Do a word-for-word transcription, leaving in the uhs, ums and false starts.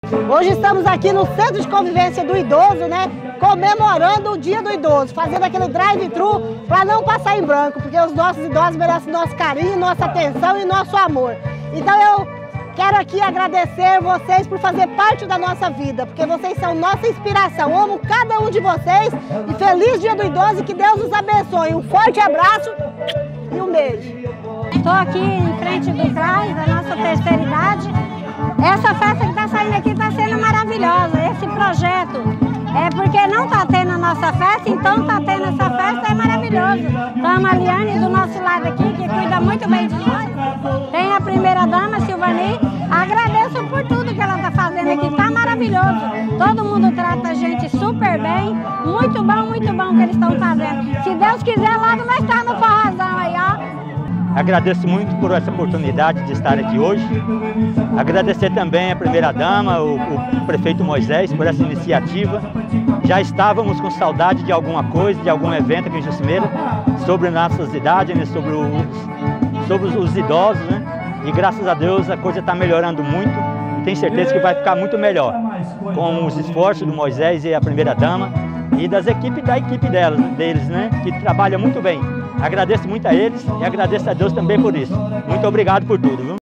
Hoje estamos aqui no Centro de Convivência do Idoso, né? Comemorando o Dia do Idoso, fazendo aquele drive-thru para não passar em branco, porque os nossos idosos merecem nosso carinho, nossa atenção e nosso amor. Então eu quero aqui agradecer vocês por fazer parte da nossa vida, porque vocês são nossa inspiração. Amo cada um de vocês e feliz Dia do Idoso e que Deus os abençoe. Um forte abraço e um beijo. Estou aqui em frente do C R A S, da nossa terceira idade. Essa festa que está saindo aqui está sendo maravilhosa, esse projeto. É porque não está tendo a nossa festa, então está tendo essa festa, é maravilhoso. Então a Liane do nosso lado aqui, que cuida muito bem de nós. Tem a primeira dama, Silvani. Agradeço por tudo que ela está fazendo aqui, está maravilhoso. Todo mundo trata a gente super bem, muito bom, muito bom o que eles estão fazendo. Se Deus quiser, logo nós estamos no forrozão aí, ó. Agradeço muito por essa oportunidade de estar aqui hoje. Agradecer também a primeira-dama, o, o prefeito Moisés, por essa iniciativa. Já estávamos com saudade de alguma coisa, de algum evento aqui em Jucimeira, sobre nossas idades, né, sobre, os, sobre os idosos, né? E graças a Deus a coisa está melhorando muito e tenho certeza que vai ficar muito melhor, com os esforços do Moisés e a primeira-dama e das equipes da equipe delas, deles, né? Que trabalha muito bem. Agradeço muito a eles e agradeço a Deus também por isso. Muito obrigado por tudo, viu?